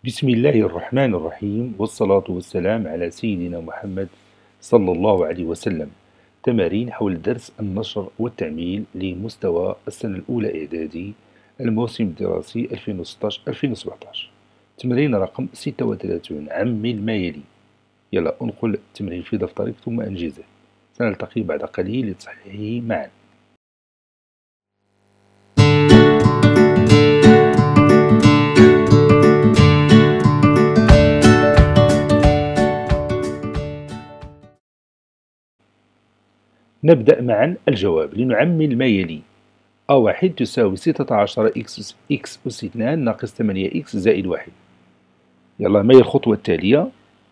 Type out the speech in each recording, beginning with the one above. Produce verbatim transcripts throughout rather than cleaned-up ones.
بسم الله الرحمن الرحيم، والصلاة والسلام على سيدنا محمد صلى الله عليه وسلم. تمارين حول درس النشر والتعميل لمستوى السنة الأولى إعدادي، الموسم الدراسي ألفين وستة عشر ألفين وسبعة عشر. تمرين رقم ستة وثلاثين، عمل ما يلي. يلا انقل التمرين في دفترك ثم أنجزه. سنلتقي بعد قليل لتصحيحه معا. نبدأ معا الجواب. لنعمل ما يلي: أ واحد تساوي ستة عشر إكس إكس أس اثنان ناقص ثمانية إكس زائد واحد. يلا، ما هي الخطوة التالية؟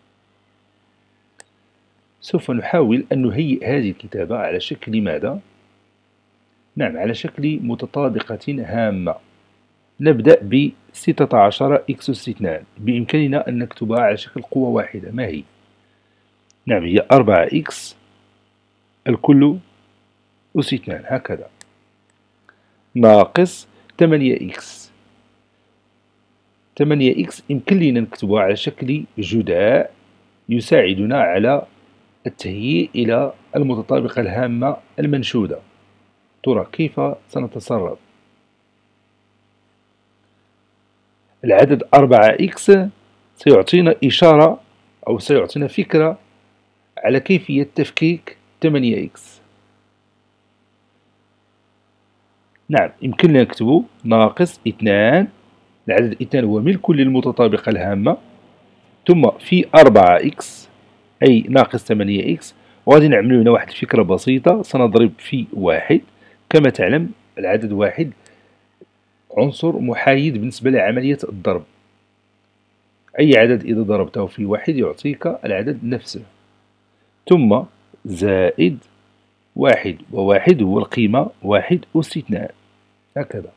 سوف نحاول أن نهيئ هذه الكتابة على شكل ماذا؟ نعم، على شكل متطابقة هامة. نبدأ ب ستة عشر إكس أس اثنان، بإمكاننا أن نكتبها على شكل قوة واحدة. ما هي؟ نعم، هي أربعة إكس الكل أس اثنان، هكذا، ناقص ثمانية إكس. ثمانية إكس يمكن لنا نكتبها على شكل جداء يساعدنا على التهيئ إلى المتطابقة الهامة المنشودة. ترى كيف سنتصرف؟ العدد أربعة إكس سيعطينا إشارة أو سيعطينا فكرة على كيفية تفكيك ثمانية إكس. نعم، يمكننا نكتب ناقص اثنان، العدد اثنان هو ملك للمتطابقة الهامة، ثم في أربعة إكس أي ناقص ثمانية إكس. وغادي نعملو هنا واحد الفكرة بسيطة، سنضرب في واحد. كما تعلم العدد واحد عنصر محايد بالنسبة لعملية الضرب. أي عدد إذا ضربته في واحد يعطيك العدد نفسه. ثم زائد واحد، وواحد هو القيمة واحد أس اثنان، هكذا.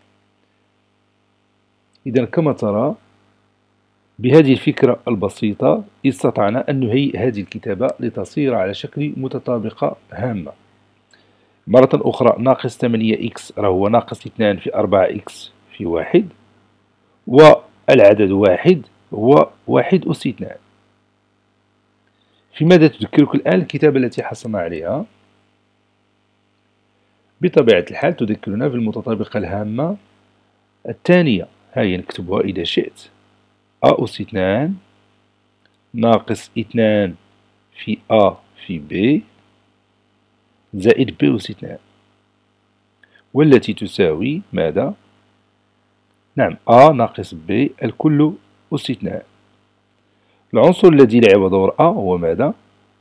إذا كما ترى بهذه الفكرة البسيطة استطعنا أن نهيئ هذه الكتابة لتصير على شكل متطابقة هامة. مرة أخرى، ناقص ثمانية إكس راه هو ناقص اثنان في أربعة إكس في واحد، والعدد واحد هو واحد أس اثنان. في ماذا تذكرك الآن الكتابة التي حصلنا عليها؟ بطبيعة الحال تذكرنا بالمتطابقة الهامة الثانية. هيا نكتبها إذا شئت: أ أس اثنان ناقص اثنان في أ في ب زائد ب أس اثنان، والتي تساوي ماذا؟ نعم، أ ناقص ب الكل أس اثنان. العنصر الذي لعب دور أ هو ماذا؟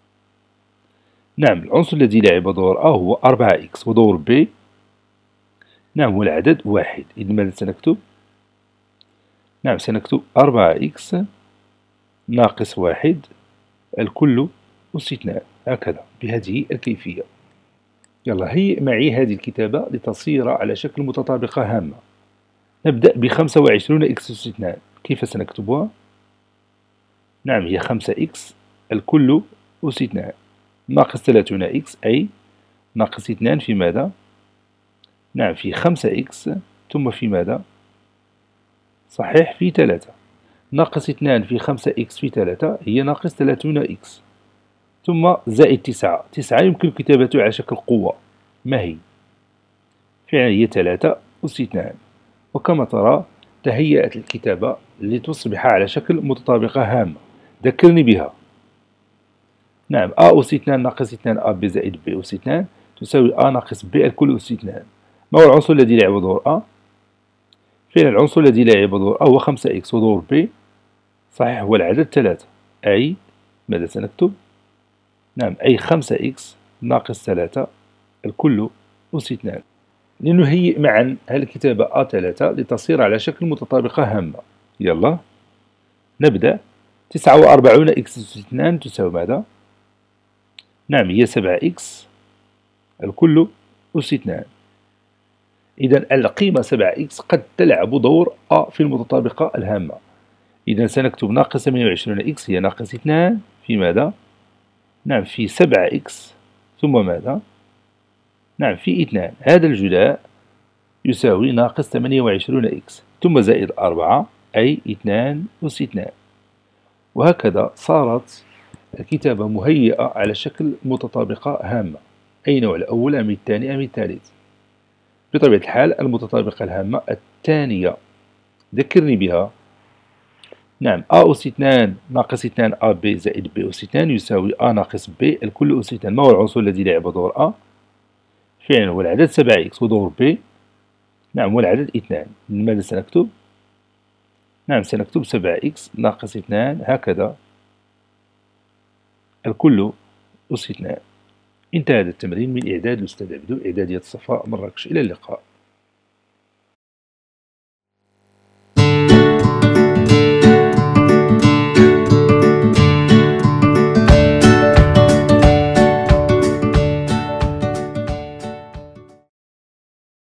نعم، العنصر الذي لعب دور أ هو أربعة إكس، ودور ب نعم هو العدد واحد. إذن ماذا سنكتب؟ نعم، سنكتب أربعة إكس ناقص واحد الكل أس اثنان، هكذا بهذه الكيفية. يلا، هيئ معي هذه الكتابة لتصير على شكل متطابقة هامة. نبدأ بخمسة وعشرون إكس أس اثنان. كيف سنكتبها؟ نعم، هي خمسة إكس الكل أس اثنان ناقص ثلاثون إكس أي ناقص اثنان في ماذا؟ نعم، في خمسة إكس ثم في ماذا؟ صحيح، في ثلاثة. ناقص اثنان في خمسة إكس في ثلاثة هي ناقص ثلاثون إكس، ثم زائد تسعة. تسعة يمكن كتابته على شكل قوة. ما هي؟ فعلا هي ثلاثة أس اثنان. وكما ترى تهيأت الكتابة لتصبح على شكل متطابقة هامة. ذكرني بها. نعم، أ أس اثنان ناقص اثنان أ ب زائد ب أس اثنان تساوي أ ناقص ب الكل أس اثنان. ما هو العنصر الذي لعب دور أ؟ فعلا العنصر الذي لعب دور أ هو خمسة إكس، ودور ب صحيح هو العدد ثلاثة، أي ماذا سنكتب؟ نعم، أي خمسة إكس ناقص ثلاثة الكل أس اثنان. لنهيئ معا الكتابة أ ثلاثة لتصير على شكل متطابقة هامة. يلا نبدأ. تسعة وأربعون إكس أس اثنان تساوي ماذا؟ نعم، هي سبعة إكس الكل أس اثنان. إذا القيمة سبعة إكس قد تلعب دور أ في المتطابقة الهامة. إذا سنكتب ناقص ثمانية وعشرون إكس هي ناقص اثنان في ماذا؟ نعم، في سبعة إكس ثم ماذا؟ نعم، في اثنان. هذا الجداء يساوي ناقص ثمانية وعشرون إكس ثم زائد أربعة أي اثنان أس اثنان. وهكذا صارت الكتابة مهيئة على شكل متطابقة هامة، أي نوع، الأول أم الثاني أم الثالث؟ بطبيعة الحال المتطابقة الهامة الثانية، ذكرني بها. نعم، أ أس اثنان ناقص اثنان أ بي زائد بي أس اثنان يساوي أ ناقص بي الكل أس اثنان. ما هو العنصر الذي لعب دور أ؟ فعلا هو العدد سبعة إكس. ودور بي نعم هو العدد اثنان. ماذا سنكتب؟ نعم سنكتب سبعة إكس ناقص اثنان هكذا الكل أس اثنان. انتهى هذا التمرين من إعداد الأستاذ عبدو، إعدادية صفاء مراكش. إلى اللقاء.